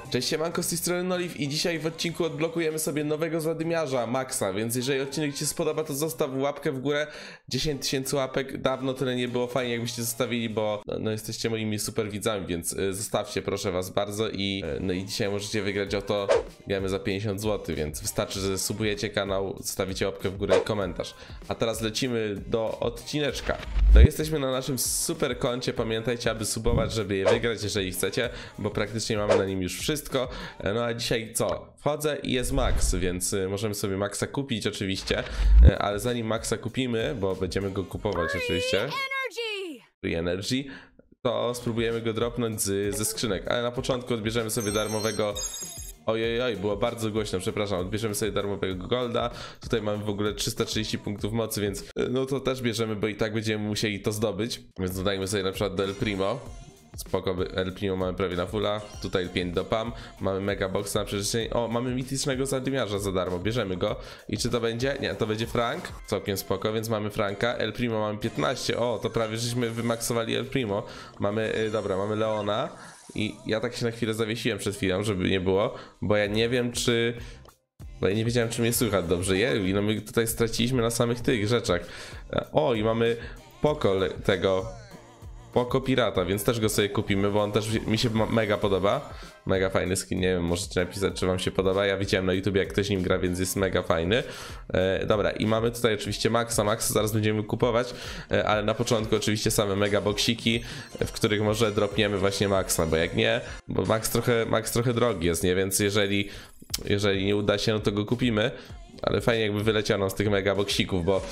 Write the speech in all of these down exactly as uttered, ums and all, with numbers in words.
Cześć, siemanko, z tej strony Noliv i dzisiaj w odcinku odblokujemy sobie nowego zadymiarza, Maxa, więc jeżeli odcinek Ci się spodoba, to zostaw łapkę w górę, dziesięć tysięcy łapek, dawno tyle nie było, fajnie jakbyście zostawili, bo no, no jesteście moimi super widzami, więc y, zostawcie proszę Was bardzo i y, no i dzisiaj możecie wygrać o to, gramy za pięćdziesiąt złotych, więc wystarczy, że subujecie kanał, zostawicie łapkę w górę i komentarz. A teraz lecimy do odcineczka. No jesteśmy na naszym super koncie, pamiętajcie, aby subować, żeby je wygrać, jeżeli chcecie, bo praktycznie mamy na nim już wszystko. No a dzisiaj co? Wchodzę i jest Max, więc możemy sobie Maxa kupić oczywiście, ale zanim Maxa kupimy, bo będziemy go kupować oczywiście, Free Energy, to spróbujemy go dropnąć z, ze skrzynek, ale na początku odbierzemy sobie darmowego. Ojej, oj, było bardzo głośno, przepraszam, odbierzemy sobie darmowego golda, tutaj mamy w ogóle trzysta trzydzieści punktów mocy, więc no to też bierzemy, bo i tak będziemy musieli to zdobyć, więc dodajmy sobie na przykład do El Primo. Spoko, El Primo mamy prawie na fulla, tutaj pięć do P A M, mamy mega box na przestrzeni, o, mamy mitycznego zadymiarza za darmo, bierzemy go. I czy to będzie? Nie, to będzie Frank, całkiem spoko, więc mamy Franka, El Primo mamy piętnaście, o, to prawie żeśmy wymaksowali El Primo. Mamy, yy, dobra, mamy Leona i ja tak się na chwilę zawiesiłem przed chwilą, żeby nie było, bo ja nie wiem czy... Bo ja nie wiedziałem, czy mnie słychać dobrze, je, i no my tutaj straciliśmy na samych tych rzeczach. O, i mamy Pokol tego... Poko Pirata, więc też go sobie kupimy, bo on też mi się mega podoba. Mega fajny skin, nie wiem, możecie napisać, czy wam się podoba. Ja widziałem na YouTube, jak ktoś nim gra, więc jest mega fajny. E, dobra, i mamy tutaj oczywiście Maxa. Maxa zaraz będziemy kupować, e, ale na początku oczywiście same mega boksiki, w których może dropniemy właśnie Maxa, bo jak nie, bo Max trochę, Max trochę drogi jest, nie? Więc jeżeli, jeżeli nie uda się, no to go kupimy. Ale fajnie jakby wyleciano z tych mega boksików, bo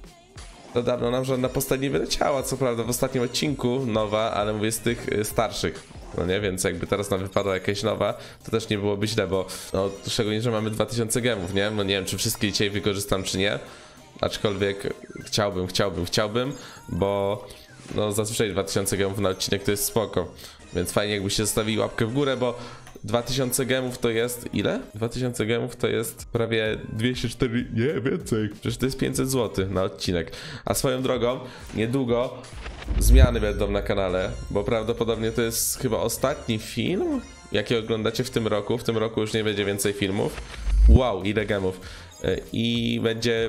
to dawno nam żadna postać nie wyleciała, co prawda w ostatnim odcinku nowa, ale mówię z tych starszych, no nie, więc jakby teraz nam wypadła jakaś nowa, to też nie byłoby źle, bo no szczególnie, że mamy dwa tysiące gemów, nie, no nie wiem, czy wszystkie dzisiaj wykorzystam, czy nie, aczkolwiek chciałbym, chciałbym, chciałbym, bo no zazwyczaj dwa tysiące gemów na odcinek to jest spoko, więc fajnie jakbyście zostawili łapkę w górę, bo dwa tysiące gemów to jest ile? dwa tysiące gemów to jest prawie dwieście cztery, nie, więcej. Przecież to jest pięćset złotych na odcinek. A swoją drogą, niedługo zmiany będą na kanale, bo prawdopodobnie to jest chyba ostatni film, jaki oglądacie w tym roku. W tym roku już nie będzie więcej filmów. Wow, ile gemów. I będzie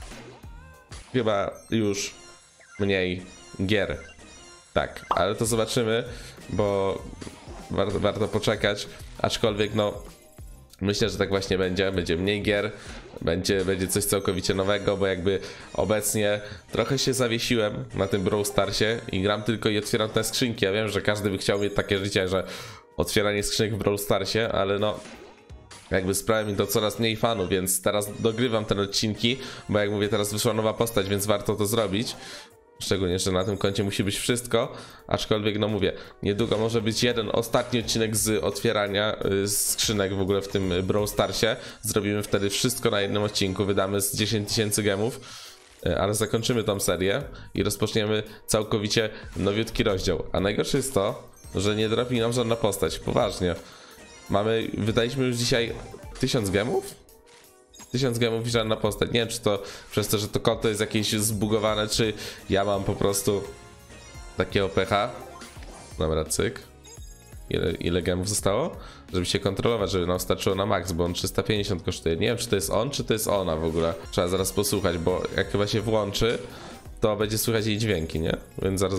chyba już mniej gier. Tak, ale to zobaczymy, bo warto, warto poczekać, aczkolwiek no myślę, że tak właśnie będzie, będzie mniej gier, będzie, będzie coś całkowicie nowego, bo jakby obecnie trochę się zawiesiłem na tym Brawl Starsie i gram tylko i otwieram te skrzynki. Ja wiem, że każdy by chciał mieć takie życie, że otwieranie skrzynek w Brawl Starsie, ale no jakby sprawia mi to coraz mniej fanów, więc teraz dogrywam te odcinki, bo jak mówię, teraz wyszła nowa postać, więc warto to zrobić. Szczególnie, że na tym koncie musi być wszystko, aczkolwiek no mówię, niedługo może być jeden ostatni odcinek z otwierania y, skrzynek w ogóle w tym Brawl Starsie. Zrobimy wtedy wszystko na jednym odcinku, wydamy z dziesięć tysięcy gemów, y, ale zakończymy tą serię i rozpoczniemy całkowicie nowiutki rozdział. A najgorsze jest to, że nie dropi nam żadna postać, poważnie. Mamy, wydaliśmy już dzisiaj tysiąc gemów? tysiąc gemów i żadna postać. Nie wiem, czy to przez to, że to konto jest jakieś zbugowane, czy ja mam po prostu takiego pecha. Dobra, cyk. Ile, ile gemów zostało? Żeby się kontrolować, żeby nam starczyło na max, bo on trzysta pięćdziesiąt kosztuje. Nie wiem, czy to jest on, czy to jest ona w ogóle. Trzeba zaraz posłuchać, bo jak chyba się włączy, to będzie słychać jej dźwięki, nie? Więc zaraz...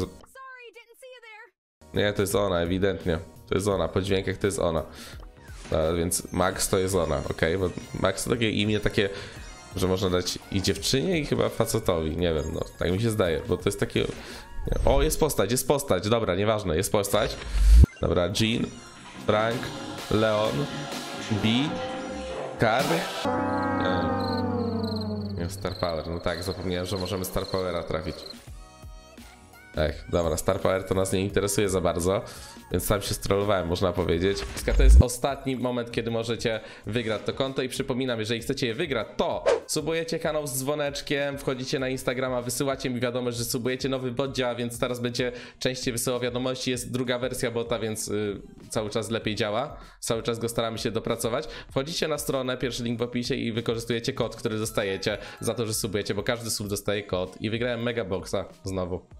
Nie, to jest ona, ewidentnie. To jest ona, po dźwiękach to jest ona. No, więc Max to jest ona, ok? Bo Max to takie imię takie, że można dać i dziewczynie, i chyba facetowi, nie wiem, no tak mi się zdaje, bo to jest takie... O, jest postać, jest postać, dobra, nieważne, jest postać. Dobra, Jean, Frank, Leon, B, Car. Nie, nie, Star Power, no tak, zapomniałem, że możemy Star Powera trafić. Ech, dobra, Star Power to nas nie interesuje za bardzo, więc sam się strollowałem, można powiedzieć. To jest ostatni moment, kiedy możecie wygrać to konto i przypominam, jeżeli chcecie je wygrać, to subujecie kanał z dzwoneczkiem, wchodzicie na Instagrama, wysyłacie mi wiadomość, że subujecie, nowy bot działa, więc teraz będzie częściej wysyłał wiadomości, jest druga wersja bota, więc yy, cały czas lepiej działa, cały czas go staramy się dopracować. Wchodzicie na stronę, pierwszy link w opisie i wykorzystujecie kod, który dostajecie za to, że subujecie, bo każdy sub dostaje kod i wygrałem mega boxa znowu. I odbieracie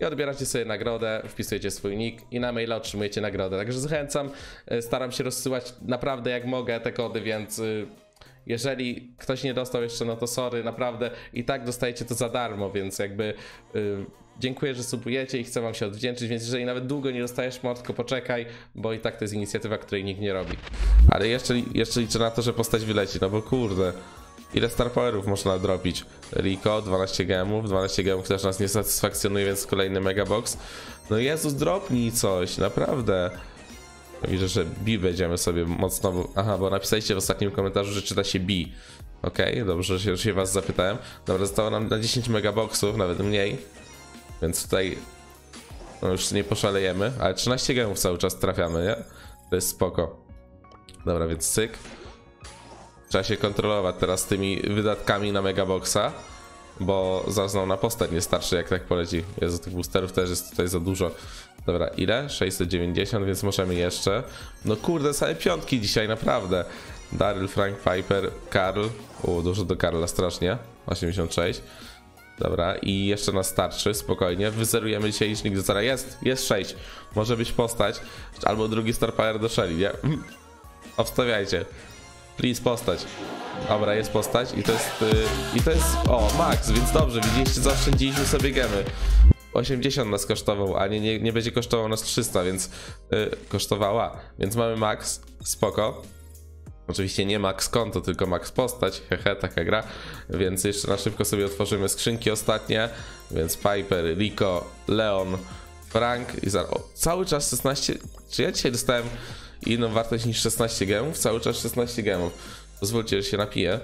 wybierajcie sobie nagrodę, wpisujecie swój nick i na maila otrzymujecie nagrodę. Także zachęcam, staram się rozsyłać naprawdę jak mogę te kody, więc jeżeli ktoś nie dostał jeszcze, no to sorry, naprawdę i tak dostajecie to za darmo, więc jakby yy, dziękuję, że subujecie i chcę wam się odwdzięczyć, więc jeżeli nawet długo nie dostajesz, mordko, poczekaj, bo i tak to jest inicjatywa, której nikt nie robi. Ale jeszcze, jeszcze liczę na to, że postać wyleci, no bo kurde, ile star powerów można dropić? Rico, dwanaście gemów, dwanaście gemów też nas nie satysfakcjonuje, więc kolejny megabox. No Jezus, dropnij coś, naprawdę. Widzę, że B będziemy sobie mocno... Aha, bo napisaliście w ostatnim komentarzu, że czyta się B. Okej, okay, dobrze, że się was zapytałem. Dobra, zostało nam na dziesięć megaboxów, nawet mniej. Więc tutaj... No już nie poszalejemy, ale trzynaście gemów cały czas trafiamy, nie? To jest spoko. Dobra, więc cyk. Trzeba się kontrolować teraz tymi wydatkami na megaboxa, bo zaraz nam na postać nie starczy, jak tak poleci. Jezu, tych boosterów też jest tutaj za dużo. Dobra, ile? sześćset dziewięćdziesiąt, więc możemy jeszcze. No kurde, same piątki dzisiaj, naprawdę. Daryl, Frank, Piper, Karl. O, dużo do Karla, strasznie. osiemdziesiąt sześć. Dobra, i jeszcze nas starczy, spokojnie. Wyzerujemy dzisiaj licznik do zera. Jest, jest sześć. Może być postać. Albo drugi Star Power do Shelly, nie? Obstawiajcie. Please, postać. Dobra, jest postać i to jest... Yy, I to jest... O, Max, więc dobrze, widzieliście, zaoszczędziliśmy sobie gemy. osiemdziesiąt nas kosztował, a nie, nie, nie będzie kosztował nas trzysta, więc yy, kosztowała. Więc mamy Max, spoko. Oczywiście nie Max konto, tylko Max postać, hehe, taka gra. Więc jeszcze na szybko sobie otworzymy skrzynki ostatnie. Więc Piper, Rico, Leon, Frank i zaraz... O, cały czas szesnaście... Czy ja dzisiaj dostałem inną wartość niż szesnaście gemów? Cały czas szesnaście gemów. Pozwólcie, że się napiję.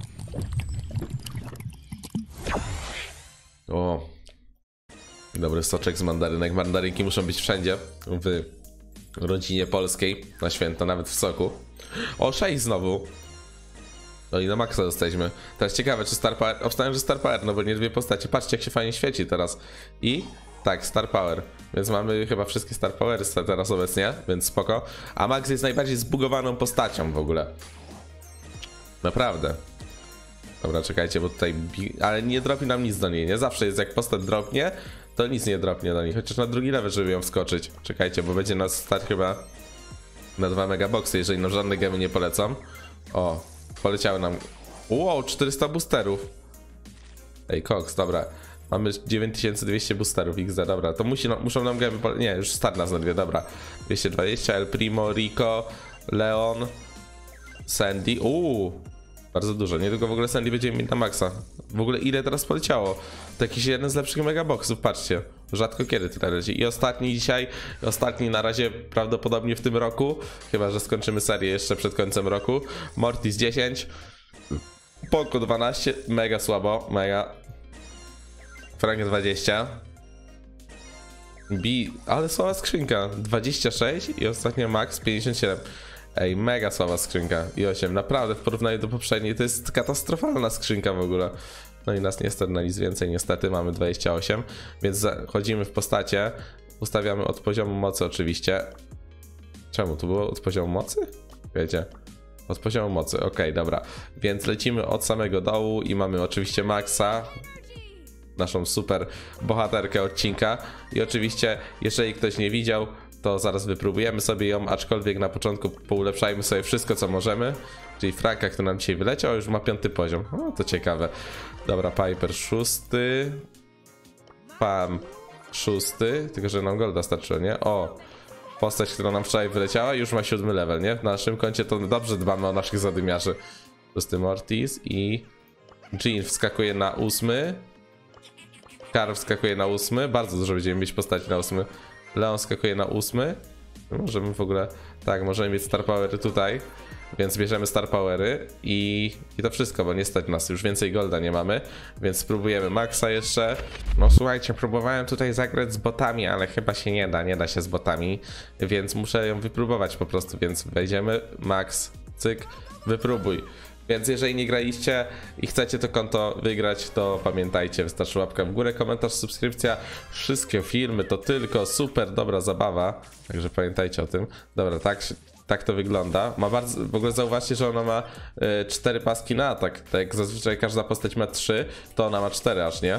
O... Dobry soczek z mandarynek. Mandarynki muszą być wszędzie w rodzinie polskiej na święta, nawet w soku. O, sześć znowu. No i na maksa dostaliśmy. Teraz ciekawe, czy Star Power... Obstawiam, że Star Power, no bo nie dwie postacie. Patrzcie, jak się fajnie świeci teraz. I tak, Star Power. Więc mamy chyba wszystkie Star Powery teraz obecnie, więc spoko. A Max jest najbardziej zbugowaną postacią w ogóle. Naprawdę. Dobra, czekajcie, bo tutaj... Ale nie dropi nam nic do niej, nie? Zawsze jest, jak postać dropnie, to nic nie dropnie do niej. Chociaż na drugi level, żeby ją wskoczyć. Czekajcie, bo będzie nas stać chyba na dwa megaboxy, jeżeli nam żadne gemy nie polecą. O, poleciały nam... Wow, czterysta boosterów. Ej, Cox, dobra. Mamy dziewięć tysięcy dwieście boosterów X D, dobra. To musi, no, muszą nam gemy pole... Nie, już start nas na dwie, dobra. dwieście dwadzieścia, El Primo, Rico, Leon, Sandy. Uuu, bardzo dużo. Niedługo w ogóle Sandy będziemy mieć na maksa. W ogóle ile teraz poleciało? To jakiś jeden z lepszych megaboxów, patrzcie. Rzadko kiedy tyle leci. I ostatni dzisiaj, ostatni na razie prawdopodobnie w tym roku, chyba że skończymy serię jeszcze przed końcem roku. Mortis dziesięć, Poco dwanaście, mega słabo, mega. Frank dwadzieścia. B, ale słaba skrzynka, dwadzieścia sześć i ostatnio Max pięćdziesiąt siedem. Ej, mega słaba skrzynka i osiem, naprawdę w porównaniu do poprzedniej to jest katastrofalna skrzynka w ogóle. No i nas niestety na nic więcej, niestety mamy dwadzieścia osiem, więc chodzimy w postacie, ustawiamy od poziomu mocy oczywiście. Czemu? Tu było od poziomu mocy? Wiecie, od poziomu mocy, okej, okay, dobra. Więc lecimy od samego dołu i mamy oczywiście Maxa, naszą super bohaterkę odcinka i oczywiście, jeżeli ktoś nie widział, to zaraz wypróbujemy sobie ją, aczkolwiek na początku poulepszajmy sobie wszystko, co możemy. Czyli Franka, który nam dzisiaj wyleciał, już ma piąty poziom. O, to ciekawe. Dobra, Piper szósty. Pam szósty. Tylko, że nam golda starczyło, nie? O, postać, która nam wczoraj wyleciała, już ma siódmy level, nie? W naszym koncie to dobrze dbamy o naszych zadymiarzy. Szósty Mortis i Jean wskakuje na ósmy. Karl wskakuje na ósmy. Bardzo dużo będziemy mieć postaci na ósmy. Leon skakuje na ósmy. Możemy w ogóle... Tak, możemy mieć Star Powery tutaj. Więc bierzemy Star Powery i, i to wszystko, bo nie stać nas. Już więcej golda nie mamy. Więc spróbujemy Maxa jeszcze. No słuchajcie, próbowałem tutaj zagrać z botami, ale chyba się nie da. Nie da się z botami. Więc muszę ją wypróbować po prostu. Więc wejdziemy. Max, cyk, wypróbuj. Więc jeżeli nie graliście i chcecie to konto wygrać, to pamiętajcie, wystarczy łapka w górę, komentarz, subskrypcja. Wszystkie filmy to tylko super dobra zabawa, także pamiętajcie o tym. Dobra, tak, tak to wygląda. Ma bardzo, w ogóle zauważcie, że ona ma y, cztery paski na atak. Tak jak zazwyczaj każda postać ma trzy, to ona ma cztery aż, nie?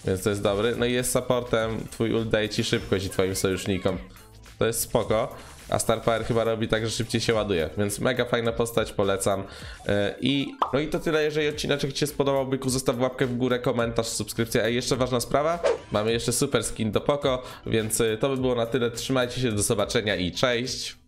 więc to jest dobry. No i jest supportem, twój ult daje ci szybkość i twoim sojusznikom. To jest spoko. A Star Power chyba robi tak, że szybciej się ładuje, więc mega fajna postać, polecam. I no i to tyle, jeżeli odcineczek ci się spodobał, byku, zostaw łapkę w górę, komentarz, subskrypcja. A jeszcze ważna sprawa, mamy jeszcze super skin do Poco, więc to by było na tyle. Trzymajcie się, do zobaczenia i cześć!